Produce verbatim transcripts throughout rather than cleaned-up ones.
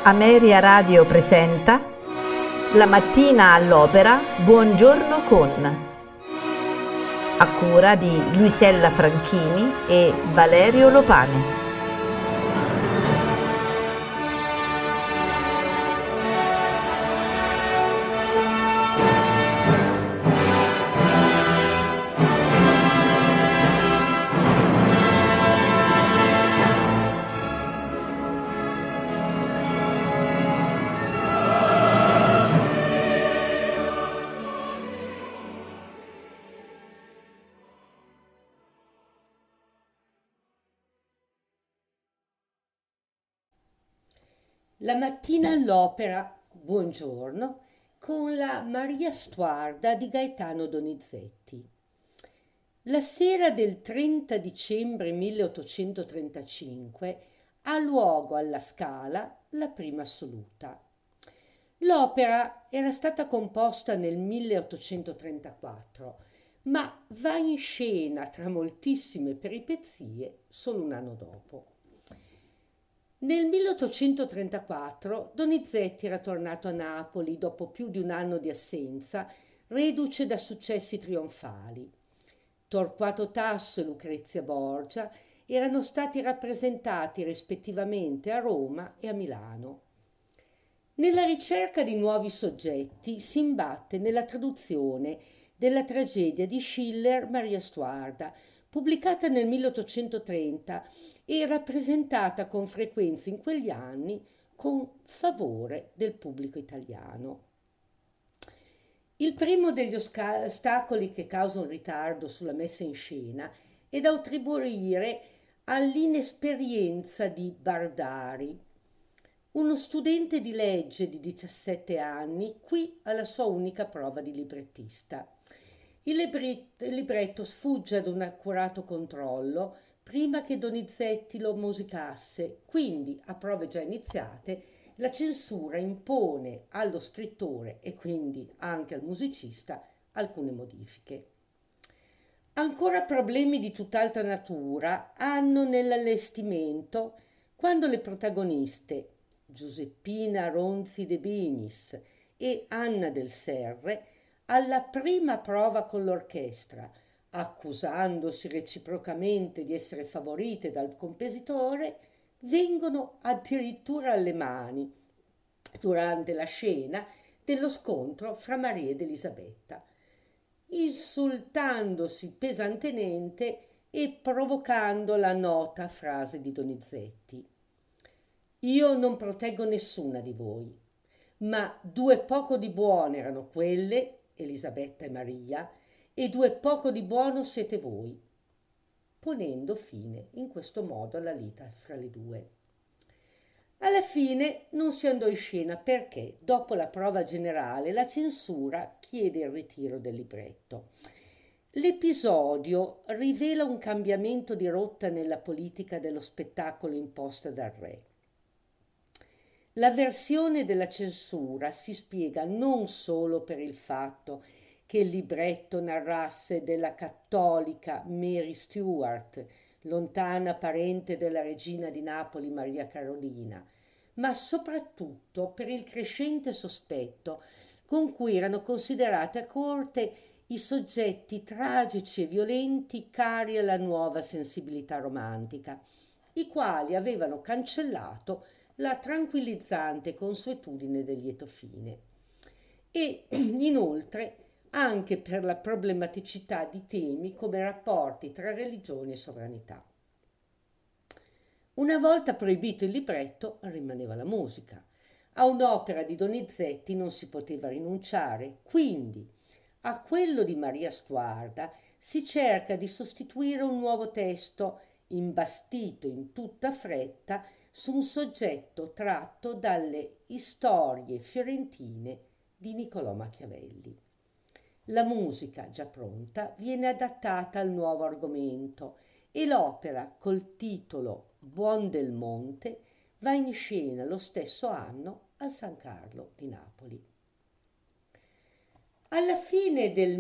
Ameria Radio presenta La mattina all'opera Buongiorno con, a cura di Luisella Franchini e Valerio Lopani. La mattina all'opera, buongiorno, con la Maria Stuarda di Gaetano Donizetti. La sera del trenta dicembre milleottocentotrentacinque ha luogo alla Scala la prima assoluta. L'opera era stata composta nel milleottocentotrentaquattro, ma va in scena tra moltissime peripezie solo un anno dopo. Nel milleottocentotrentaquattro Donizetti era tornato a Napoli dopo più di un anno di assenza, reduce da successi trionfali. Torquato Tasso e Lucrezia Borgia erano stati rappresentati rispettivamente a Roma e a Milano. Nella ricerca di nuovi soggetti si imbatte nella traduzione della tragedia di Schiller Maria Stuarda, pubblicata nel milleottocentotrenta e rappresentata con frequenza in quegli anni con favore del pubblico italiano. Il primo degli ostacoli che causa un ritardo sulla messa in scena è da attribuire all'inesperienza di Bardari, uno studente di legge di diciassette anni, qui alla sua unica prova di librettista. Il libretto sfugge ad un accurato controllo prima che Donizetti lo musicasse, quindi a prove già iniziate la censura impone allo scrittore e quindi anche al musicista alcune modifiche. Ancora problemi di tutt'altra natura hanno nell'allestimento quando le protagoniste Giuseppina Ronzi de Benis e Anna del Serre alla prima prova con l'orchestra, accusandosi reciprocamente di essere favorite dal compositore, vengono addirittura alle mani durante la scena dello scontro fra Maria ed Elisabetta, insultandosi pesantemente e provocando la nota frase di Donizetti: «Io non proteggo nessuna di voi, ma due poco di buone erano quelle, Elisabetta e Maria, e due poco di buono siete voi», ponendo fine in questo modo alla lite fra le due. Alla fine non si andò in scena perché, dopo la prova generale, la censura chiede il ritiro del libretto. L'episodio rivela un cambiamento di rotta nella politica dello spettacolo imposta dal re. La versione della censura si spiega non solo per il fatto che il libretto narrasse della cattolica Mary Stuart, lontana parente della regina di Napoli Maria Carolina, ma soprattutto per il crescente sospetto con cui erano considerate a corte i soggetti tragici e violenti cari alla nuova sensibilità romantica, i quali avevano cancellato la tranquillizzante consuetudine del lieto fine, e inoltre anche per la problematicità di temi come rapporti tra religione e sovranità. Una volta proibito il libretto, rimaneva la musica. A un'opera di Donizetti non si poteva rinunciare, quindi a quello di Maria Stuarda si cerca di sostituire un nuovo testo imbastito in tutta fretta su un soggetto tratto dalle Storie fiorentine di Niccolò Machiavelli. La musica, già pronta, viene adattata al nuovo argomento e l'opera, col titolo Buondelmonte, va in scena lo stesso anno al San Carlo di Napoli. Alla fine del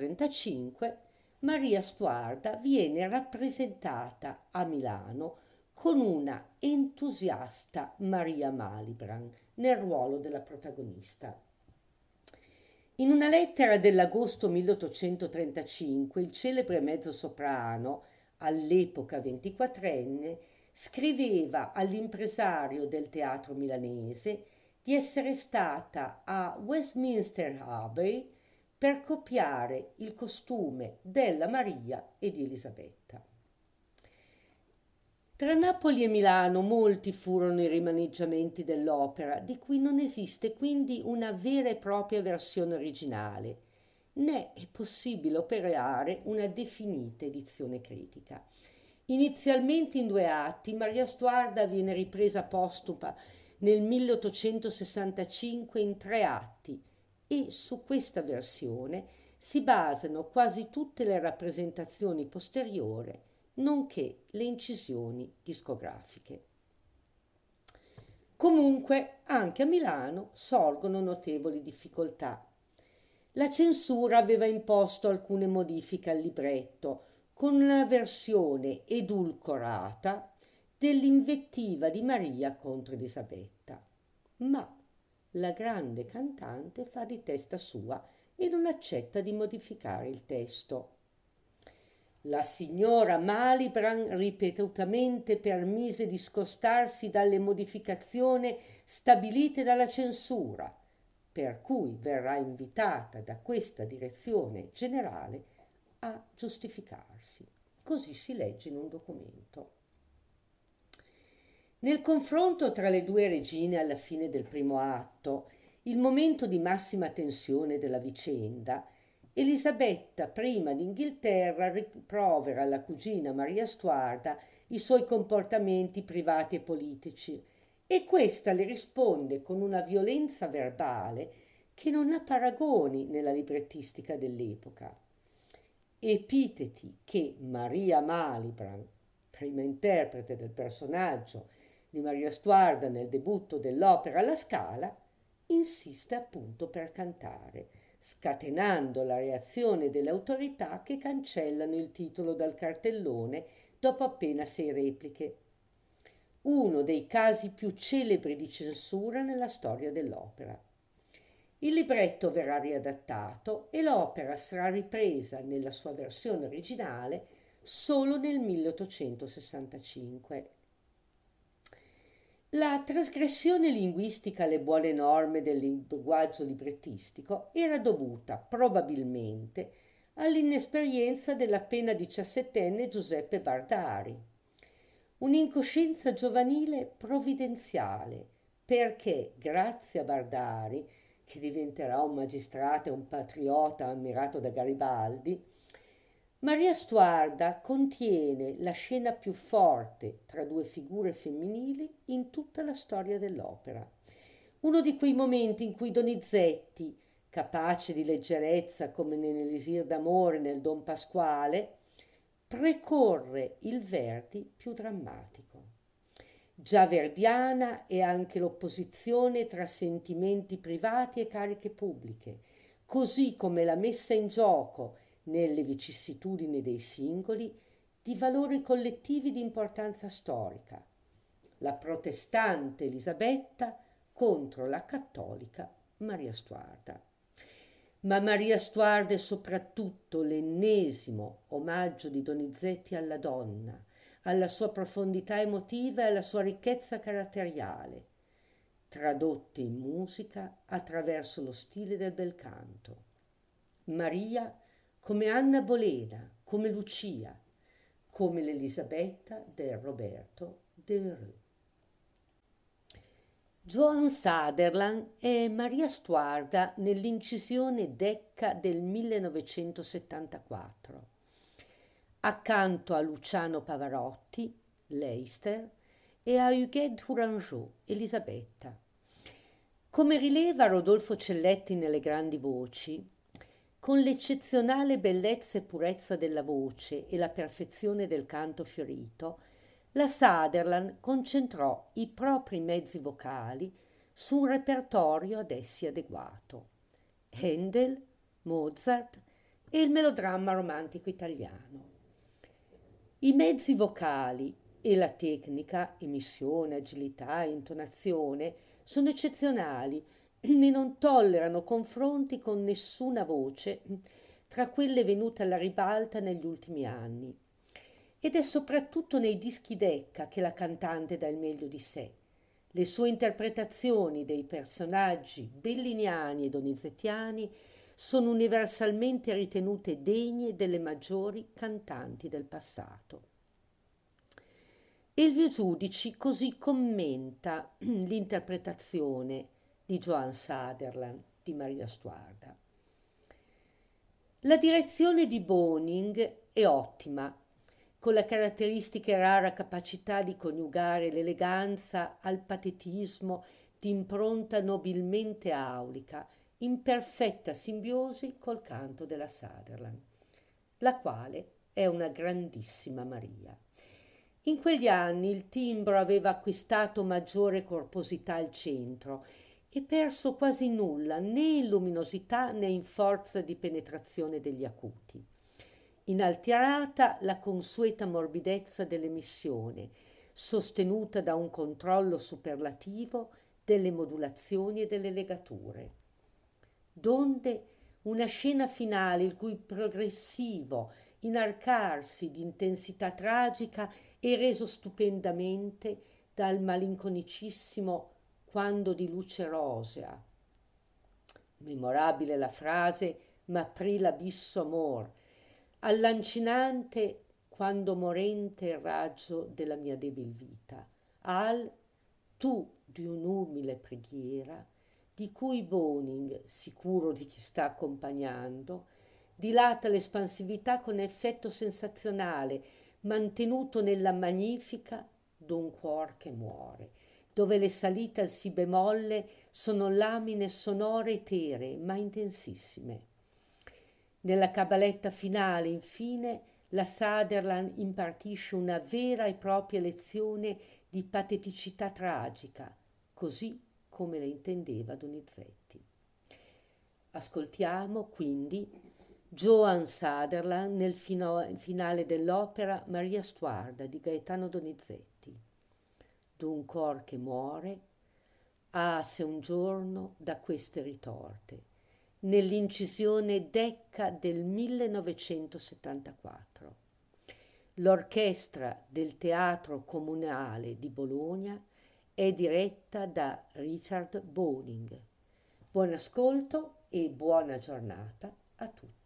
milleottocentotrentacinque Maria Stuarda viene rappresentata a Milano con una entusiasta Maria Malibran nel ruolo della protagonista. In una lettera dell'agosto milleottocentotrentacinque, il celebre mezzosoprano, all'epoca ventiquattrenne, scriveva all'impresario del teatro milanese di essere stata a Westminster Abbey per copiare il costume della Maria e di Elisabetta. Tra Napoli e Milano molti furono i rimaneggiamenti dell'opera, di cui non esiste quindi una vera e propria versione originale, né è possibile operare una definita edizione critica. Inizialmente in due atti, Maria Stuarda viene ripresa postuma nel milleottocentosessantacinque in tre atti e su questa versione si basano quasi tutte le rappresentazioni posteriori, nonché le incisioni discografiche. Comunque, anche a Milano sorgono notevoli difficoltà. La censura aveva imposto alcune modifiche al libretto, con una versione edulcorata dell'invettiva di Maria contro Elisabetta. Ma la grande cantante fa di testa sua e non accetta di modificare il testo. La signora Malibran ripetutamente permise di scostarsi dalle modificazioni stabilite dalla censura, per cui verrà invitata da questa direzione generale a giustificarsi. Così si legge in un documento. Nel confronto tra le due regine alla fine del primo atto, il momento di massima tensione della vicenda, Elisabetta, prima d'Inghilterra, rimprovera alla cugina Maria Stuarda i suoi comportamenti privati e politici e questa le risponde con una violenza verbale che non ha paragoni nella librettistica dell'epoca. Epiteti che Maria Malibran, prima interprete del personaggio di Maria Stuarda nel debutto dell'opera alla Scala, insiste appunto per cantare, scatenando la reazione delle autorità che cancellano il titolo dal cartellone dopo appena sei repliche. Uno dei casi più celebri di censura nella storia dell'opera. Il libretto verrà riadattato e l'opera sarà ripresa nella sua versione originale solo nel milleottocentosessantacinque. La trasgressione linguistica alle buone norme del linguaggio librettistico era dovuta probabilmente all'inesperienza dell'appena diciassettenne Giuseppe Bardari. Un'incoscienza giovanile provvidenziale, perché grazie a Bardari, che diventerà un magistrato e un patriota ammirato da Garibaldi, Maria Stuarda contiene la scena più forte tra due figure femminili in tutta la storia dell'opera. Uno di quei momenti in cui Donizetti, capace di leggerezza come nell'Elisir d'amore nel Don Pasquale, precorre il Verdi più drammatico. Già verdiana è anche l'opposizione tra sentimenti privati e cariche pubbliche, così come la messa in gioco nelle vicissitudini dei singoli di valori collettivi di importanza storica. La protestante Elisabetta contro la cattolica Maria Stuarda. Ma Maria Stuarda è soprattutto l'ennesimo omaggio di Donizetti alla donna, alla sua profondità emotiva e alla sua ricchezza caratteriale, tradotte in musica attraverso lo stile del bel canto. Maria come Anna Bolena, come Lucia, come l'Elisabetta del Roberto Devereux. Joan Sutherland è Maria Stuarda nell'incisione Decca del millenovecentosettantaquattro, accanto a Luciano Pavarotti, Leicester, e a Huguette Tourangeau, Elisabetta. Come rileva Rodolfo Celletti nelle grandi voci, con l'eccezionale bellezza e purezza della voce e la perfezione del canto fiorito, la Sutherland concentrò i propri mezzi vocali su un repertorio ad essi adeguato. Handel, Mozart e il melodramma romantico italiano. I mezzi vocali e la tecnica, emissione, agilità, intonazione, sono eccezionali e non tollerano confronti con nessuna voce tra quelle venute alla ribalta negli ultimi anni. Ed è soprattutto nei dischi Decca che la cantante dà il meglio di sé. Le sue interpretazioni dei personaggi belliniani e donizettiani sono universalmente ritenute degne delle maggiori cantanti del passato. Elvio Giudici così commenta l'interpretazione di Joan Sutherland di Maria Stuarda. La direzione di Boning è ottima, con la caratteristica e rara capacità di coniugare l'eleganza al patetismo di impronta nobilmente aulica, in perfetta simbiosi col canto della Sutherland, la quale è una grandissima Maria. In quegli anni il timbro aveva acquistato maggiore corposità al centro e perso quasi nulla né in luminosità né in forza di penetrazione degli acuti. Inalterata la consueta morbidezza dell'emissione, sostenuta da un controllo superlativo delle modulazioni e delle legature. Donde una scena finale il cui progressivo inarcarsi di intensità tragica è reso stupendamente dal malinconicissimo quando di luce rosea. Memorabile la frase «M'apri l'abisso amor», al lancinante quando morente il raggio della mia debil vita, al tu di un'umile preghiera, di cui Boning, sicuro di chi sta accompagnando, dilata l'espansività con effetto sensazionale, mantenuto nella magnifica d'un cuor che muore, dove le salite al si bemolle sono lamine sonore eteree, ma intensissime. Nella cabaletta finale, infine, la Sutherland impartisce una vera e propria lezione di pateticità tragica, così come le intendeva Donizetti. Ascoltiamo quindi Joan Sutherland nel fino- finale dell'opera Maria Stuarda di Gaetano Donizetti. D'un cor che muore, ah se un giorno da queste ritorte, nell'incisione Decca del millenovecentosettantaquattro. L'orchestra del Teatro Comunale di Bologna è diretta da Richard Boning. Buon ascolto e buona giornata a tutti.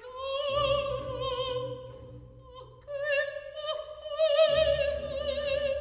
Che m'offese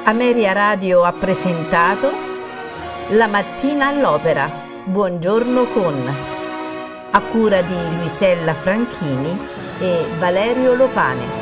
Ameria Radio ha presentato La mattina all'opera, buongiorno con, a cura di Luisella Franchini e Valerio Lopane.